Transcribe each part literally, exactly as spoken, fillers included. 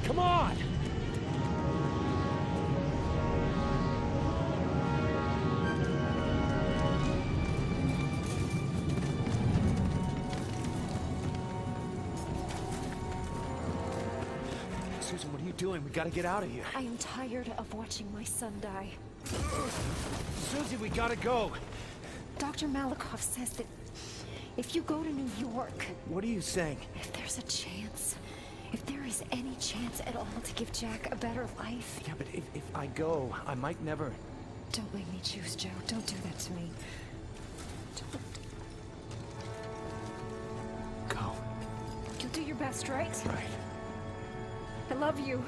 Come on! Susan, what are you doing? We gotta get out of here. I am tired of watching my son die. Susie, we gotta go. Doctor Malakoff says that if you go to New York... What are you saying? If there's a chance, if there is any chance at all to give Jack a better life... Yeah, but if, if I go, I might never... Don't make me choose, Joe. Don't do that to me. Don't. Go. You'll do your best, right? Right. I love you.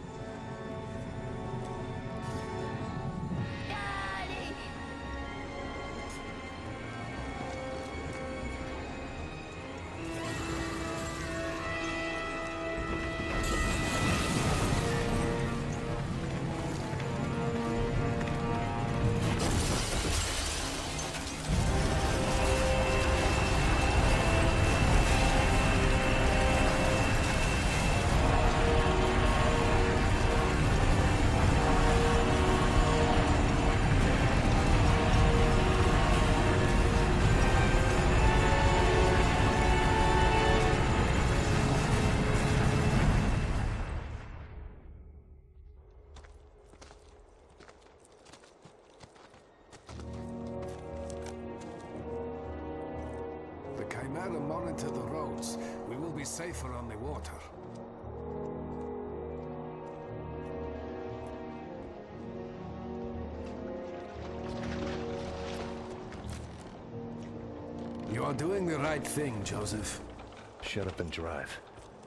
Monitor the roads. We will be safer on the water. You are doing the right thing, Joseph. Shut up and drive.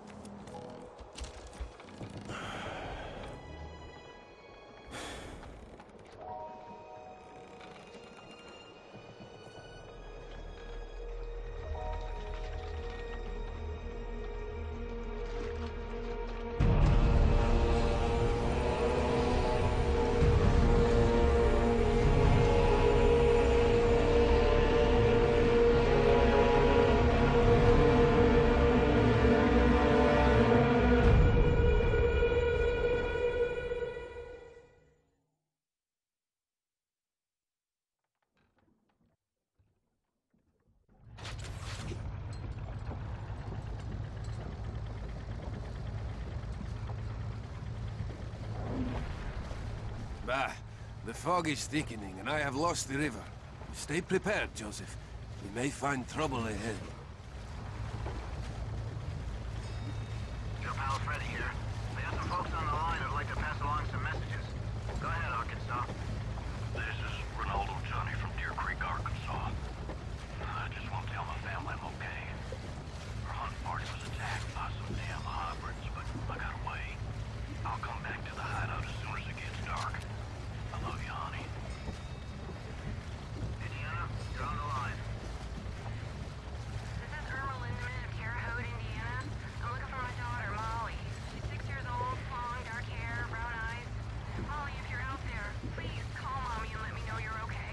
Bah, the fog is thickening, and I have lost the river. Stay prepared, Joseph. We may find trouble ahead. Your pal Freddy here. We have some folks on the line who'd like to pass along some messages. Go ahead, Arkansas. This is Ronaldo Johnny from Deer Creek, Arkansas. I just want to tell my family I'm okay. Our hunt party was attacked by some damn hybrids, but I got away. I'll come back to the hideout as soon as it gets dark. I love you, honey. Indiana, you're on the line. This is Irma Lindemann of Terre Haute, Indiana. I'm looking for my daughter, Molly. She's six years old, long dark hair, brown eyes. Molly, if you're out there, please call Mommy and let me know you're okay.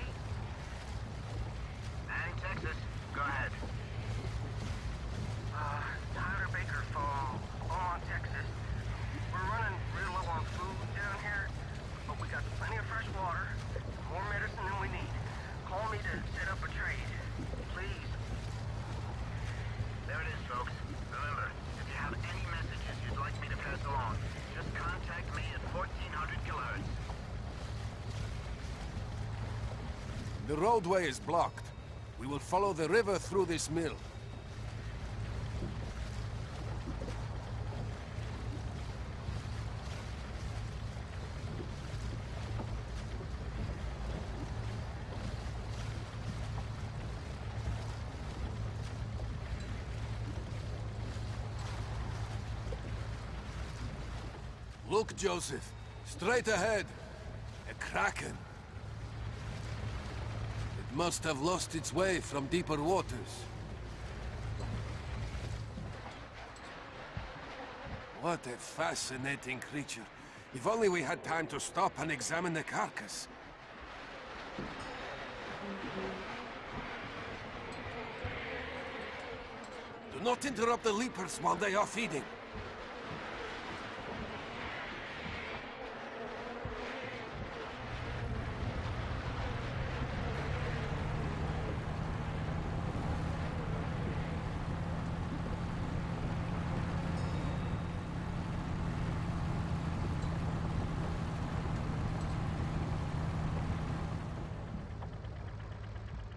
And Texas, go ahead. Uh, Tyler Baker Fall, Beaumont, Texas. We're running real low on food down here, but we got plenty of fresh water, more medicine than we need. Call me to set up a trade, please. There it is, folks. Remember, if you have any messages you'd like me to pass along, just contact me at fourteen hundred kilohertz. The roadway is blocked. We will follow the river through this mill. Look, Joseph. Straight ahead. A kraken. It must have lost its way from deeper waters. What a fascinating creature. If only we had time to stop and examine the carcass. Do not interrupt the leapers while they are feeding.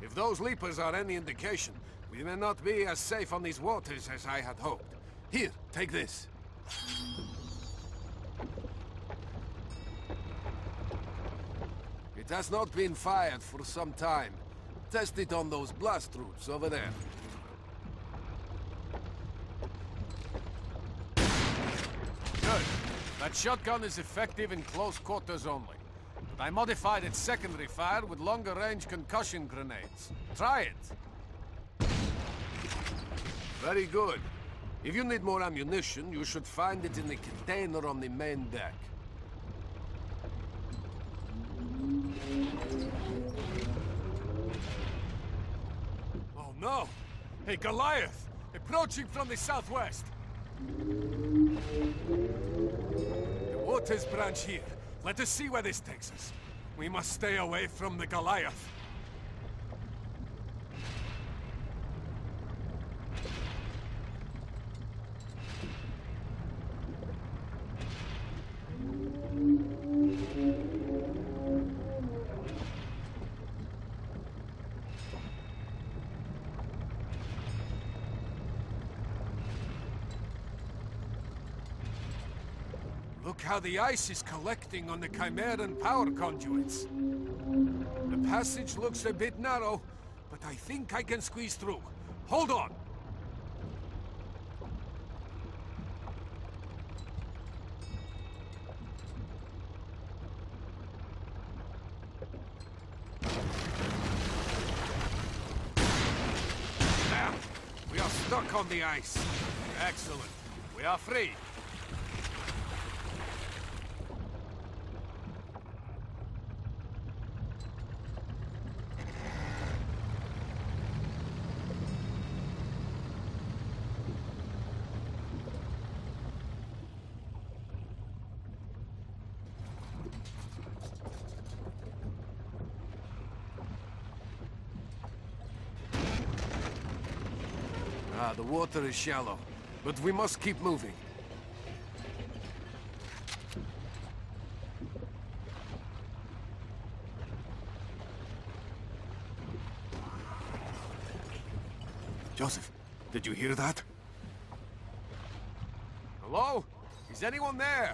If those leapers are any indication, we may not be as safe on these waters as I had hoped. Here, take this. It has not been fired for some time. Test it on those blast routes over there. Good. That shotgun is effective in close quarters only. But I modified its secondary fire with longer-range concussion grenades. Try it. Very good. If you need more ammunition, you should find it in the container on the main deck. Oh no! A Goliath! Approaching from the southwest! The waters branch here. Let us see where this takes us. We must stay away from the Goliath. Look how the ice is collecting on the Chimeran power conduits. The passage looks a bit narrow, but I think I can squeeze through. Hold on! There! We are stuck on the ice. Excellent. We are free. Ah, the water is shallow, but we must keep moving. Joseph, did you hear that? Hello? Is anyone there?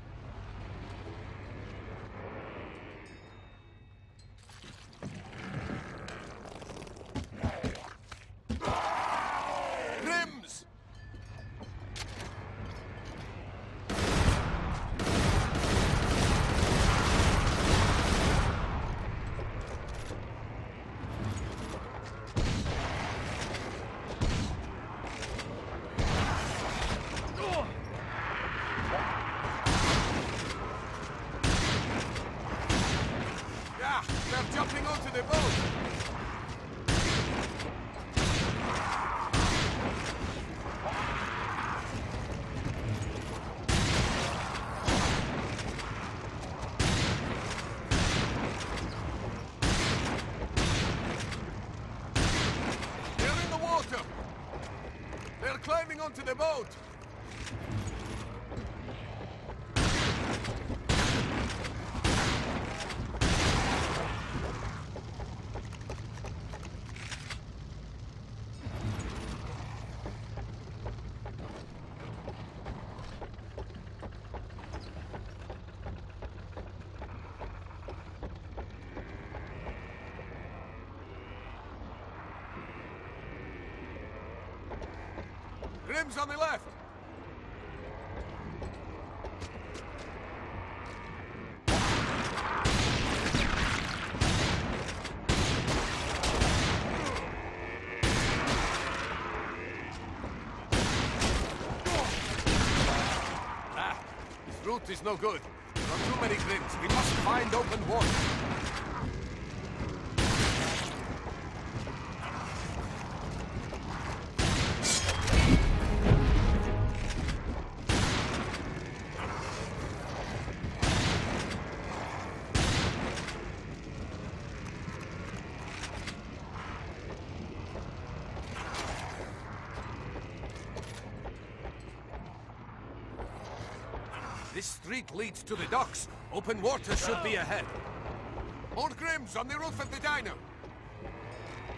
They're jumping onto the boat! They're in the water! They're climbing onto the boat! Grim's on the left! Ah, this route is no good. There are too many Grims. We must find open water. This street leads to the docks. Open water should be ahead. More Grims on the roof of the diner.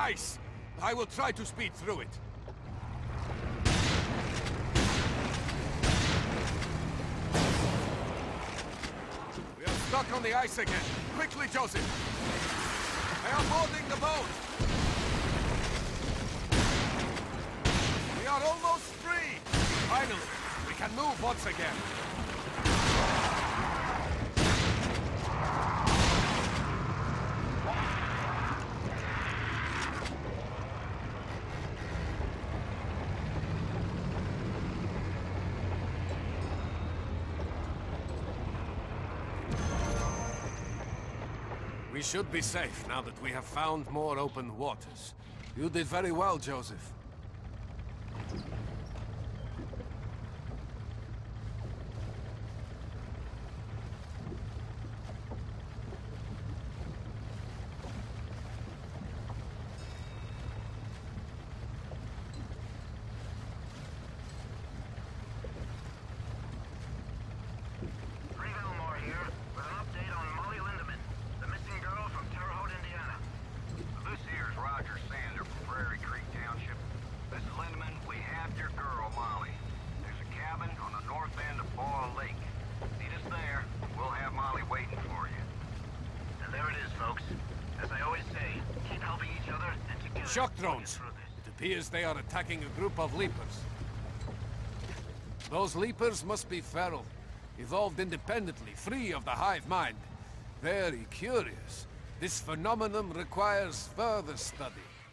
ice. I will try to speed through it. We are stuck on the ice again. Quickly, Joseph. They are boarding the boat. We are almost free. Finally, we can move once again. We should be safe now that we have found more open waters. You did very well, Joseph. Shock drones. It appears they are attacking a group of leapers. Those leapers must be feral, evolved independently, free of the hive mind. Very curious. This phenomenon requires further study.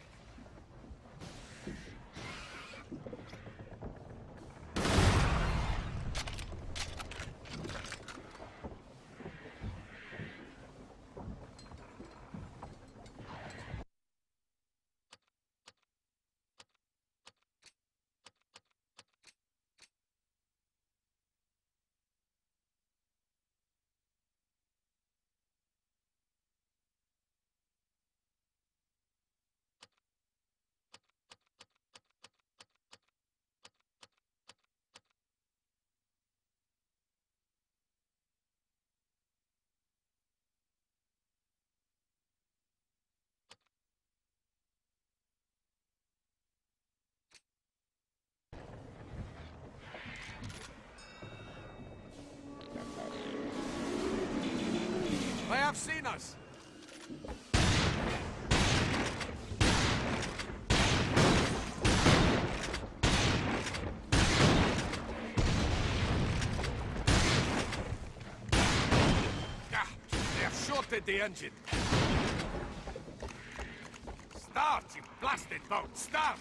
They have seen us! Ah, they have shorted the engine. Start, you blasted boat! Start!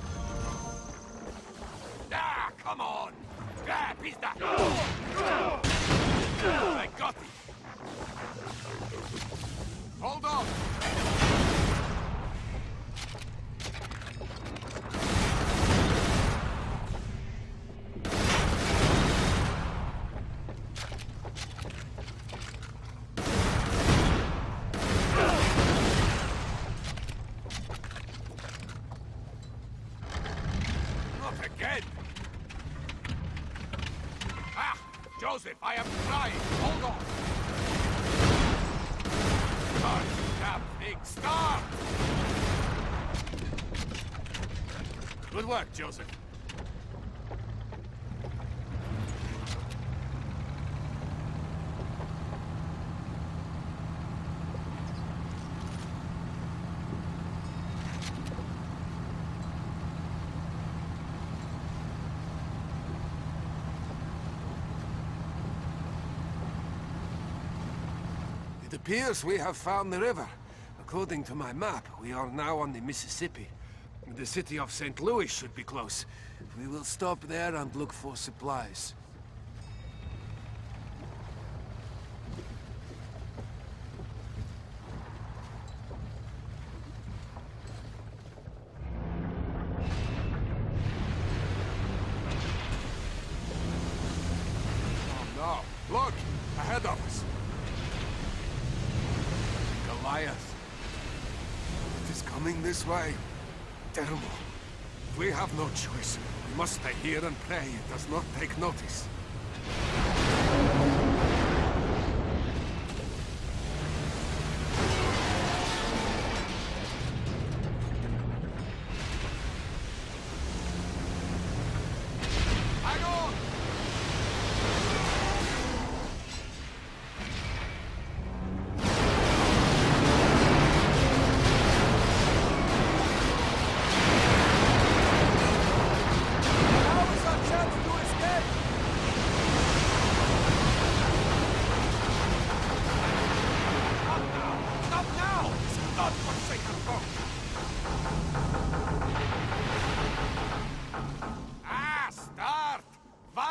Ah, come on! Ah, pista! I got it! Hold on! Not again! Ah! Joseph, I am trying! Hold on! Start, that big start! Good work, Joseph. It appears we have found the river. According to my map, we are now on the Mississippi. The city of Saint Louis should be close. We will stop there and look for supplies. Oh no! Look! Ahead of us! Goliath. It is coming this way. Terrible. We have no choice. We must stay here and pray it does not take notice.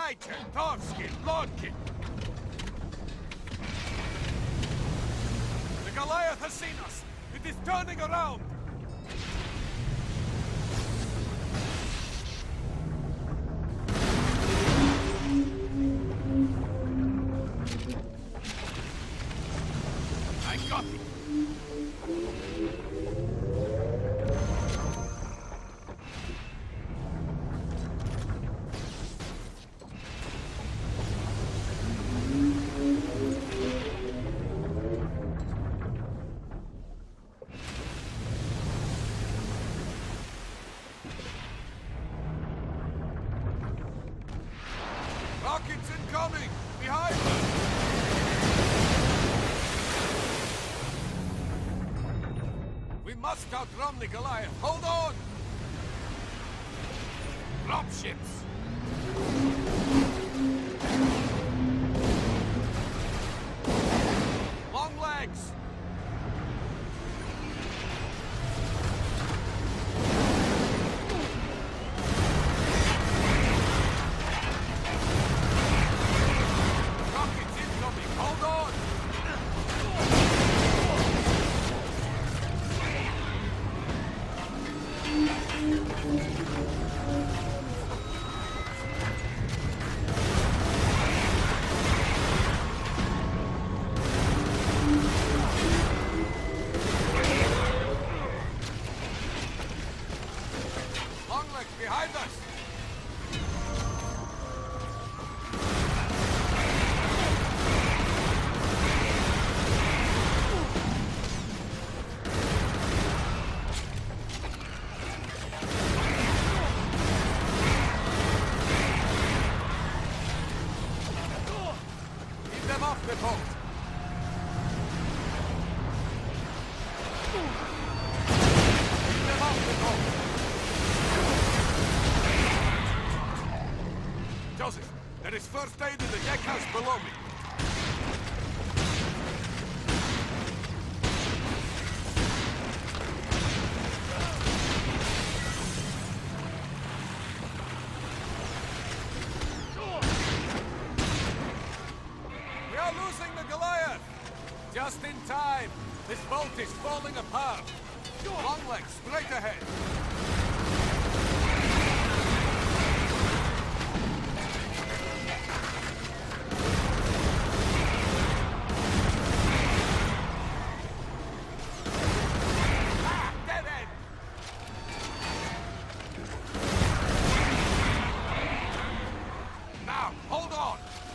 Dajcie, Torski, Lodki! The Goliath has seen us! It is turning around! I got it! Rockets incoming! Behind us! We must outrun the Goliath! Hold on! Dropships! Long legs! Rockets incoming! Hold on! Long legs behind us! Keep them off the boat! Keep them off the boat! Joseph, there is first aid in the deck house below me. We are losing the Goliath! Just in time! This boat is falling apart! Long legs, straight ahead! Ah, dead end! Now, hold on!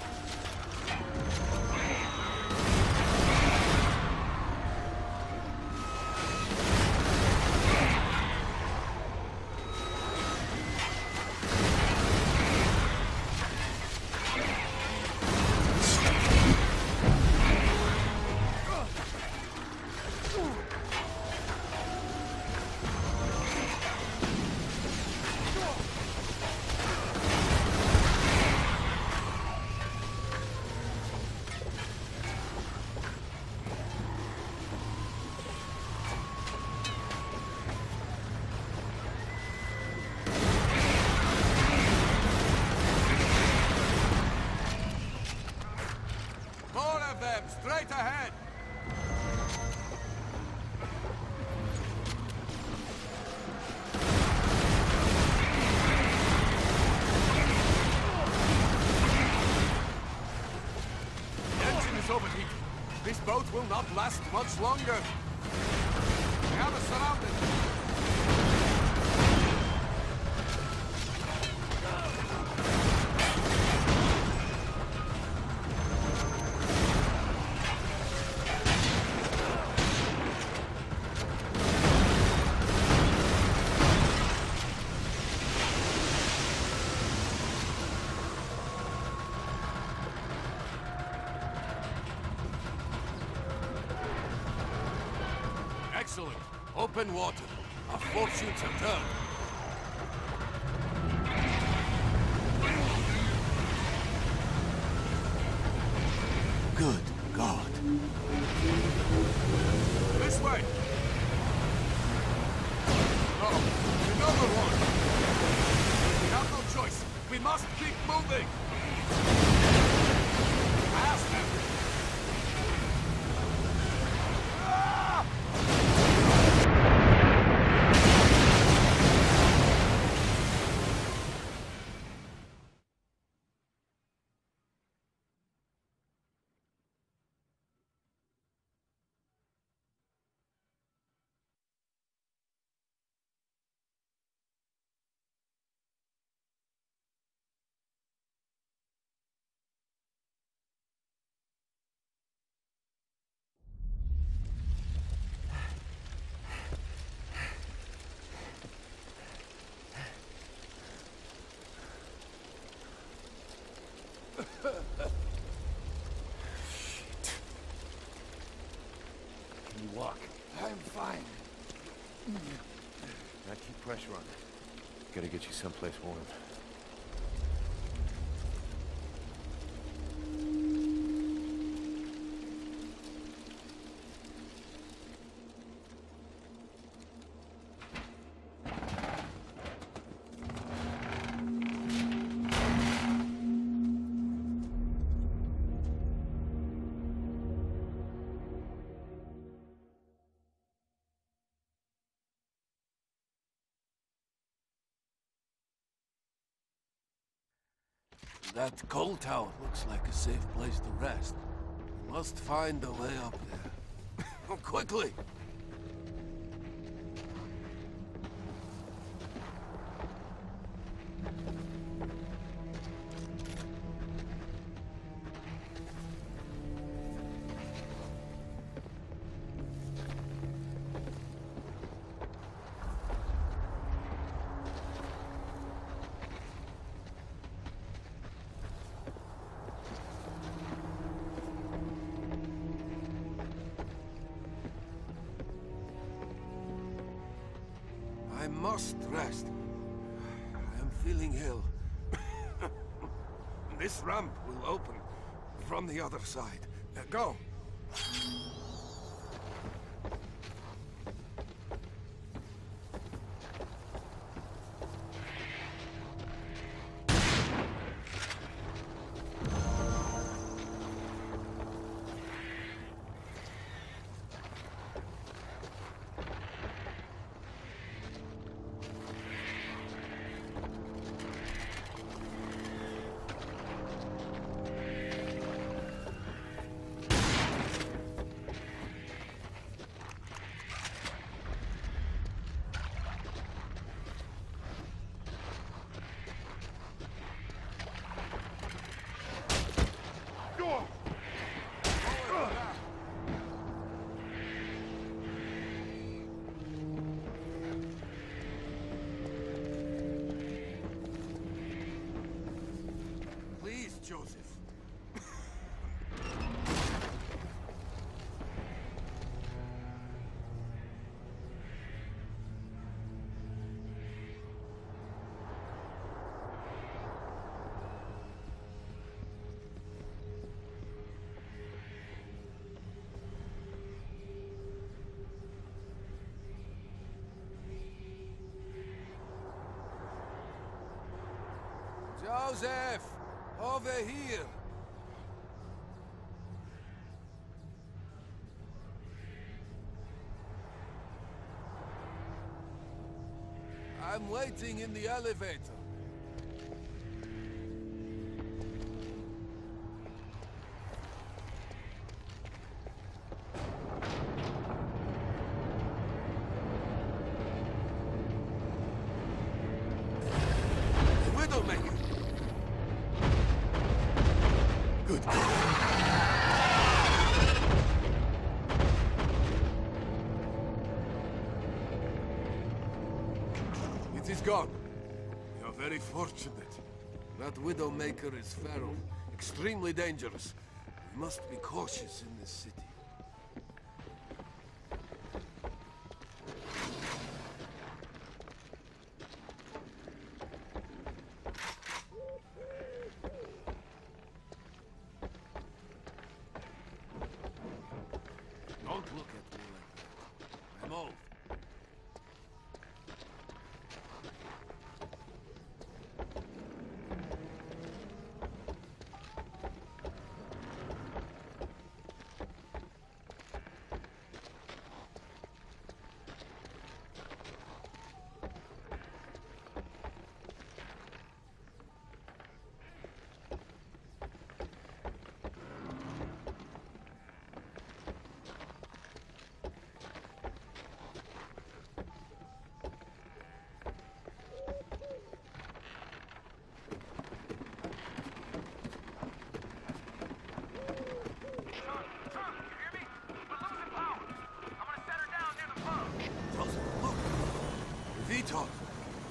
More of them, straight ahead! The engine is overheating. This boat will not last much longer. We have us surrounded. Excellent. Open water. Our fortunes have turned. Good God. This way. Oh, another one. We have no choice. We We must keep moving! Faster! Ah! Walk. I'm fine. Now keep pressure on it. Gotta get you someplace warm. That coal tower looks like a safe place to rest. We must find a way up there. Oh, quickly! I must rest. I am feeling ill. This ramp will open from the other side. Uh, go! Joseph. Joseph! Over here! I'm waiting in the elevator. The Widowmaker! Good. It is gone. You're very fortunate. That Widowmaker is feral, extremely dangerous. We must be cautious in this city. Don't look at me like that. I'm old.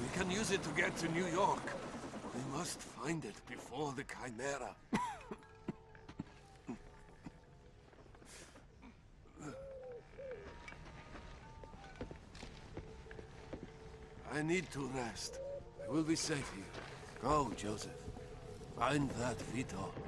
We can use it to get to New York. We must find it before the Chimera. I need to rest. I will be safe here. Go, Joseph. Find that Vito.